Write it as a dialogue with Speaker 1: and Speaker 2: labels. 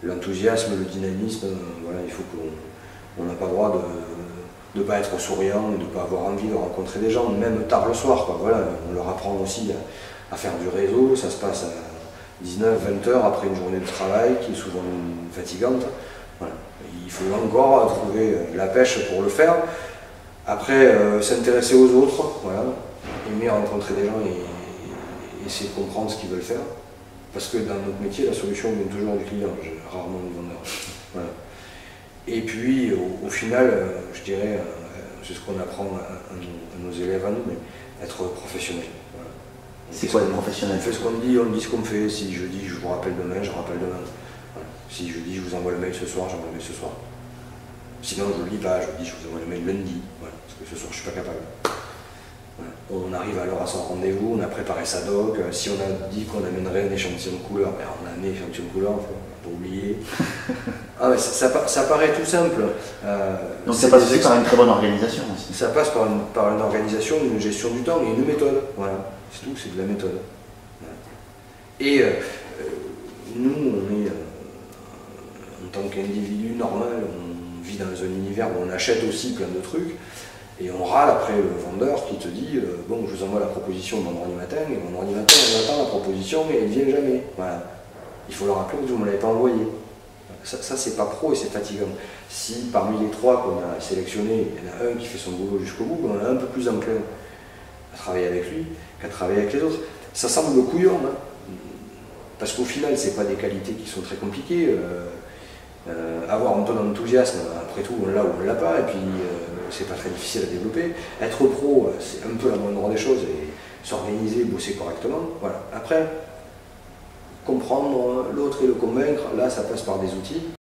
Speaker 1: l'enthousiasme, le dynamisme, voilà, il faut qu'on n'a pas le droit de ne pas être souriant, de ne pas avoir envie de rencontrer des gens, même tard le soir, quoi. Voilà, on leur apprend aussi à faire du réseau, ça se passe à 19-20 heures après une journée de travail qui est souvent fatigante. Voilà. Il faut encore trouver la pêche pour le faire. Après, s'intéresser aux autres, voilà, aimer rencontrer des gens et essayer de comprendre ce qu'ils veulent faire. Parce que dans notre métier, la solution vient toujours du client, rarement du vendeur. Voilà. Et puis, au final, je dirais, c'est ce qu'on apprend à nos élèves, à nous, mais être professionnel. Voilà.
Speaker 2: C'est quoi être professionnel?
Speaker 1: On fait ce qu'on dit, on dit ce qu'on fait. Si je dis je vous rappelle demain, je rappelle demain. Voilà. Si je dis je vous envoie le mail ce soir, j'envoie le mail ce soir. Sinon, je ne le lis pas, je dis je vous envoie le mail lundi, voilà, parce que ce soir je ne suis pas capable. Voilà. On arrive alors à son rendez-vous, on a préparé sa doc. Si on a dit qu'on amènerait un échantillon de couleur, ben on a amené l'échantillon de couleur, il ne faut pas oublier. Ah, mais ça paraît tout simple.
Speaker 2: Donc ça passe aussi par une très bonne organisation aussi.
Speaker 1: Ça passe par une organisation, une gestion du temps et une méthode. Voilà, c'est tout, c'est de la méthode. Voilà. Et nous, on est, en tant qu'individu normal, on vit dans un univers où on achète aussi plein de trucs. Et on râle après le vendeur qui te dit bon, je vous envoie la proposition vendredi matin, et vendredi matin, on attend la proposition, mais elle ne vient jamais. Voilà. Il faut le rappeler que vous ne me l'avez pas envoyé. Ça c'est pas pro et c'est fatigant. Si parmi les 3 qu'on a sélectionnés, il y en a un qui fait son boulot jusqu'au bout, on est un peu plus enclin à travailler avec lui qu'à travailler avec les autres. Ça semble couillon, hein, parce qu'au final, c'est pas des qualités qui sont très compliquées. Avoir un ton d'enthousiasme, après tout, on l'a ou on ne l'a pas, et puis c'est pas très difficile à développer. Être pro, c'est un peu la moindre des choses, et s'organiser, bosser correctement. Voilà. Après, comprendre l'autre et le convaincre, là, ça passe par des outils.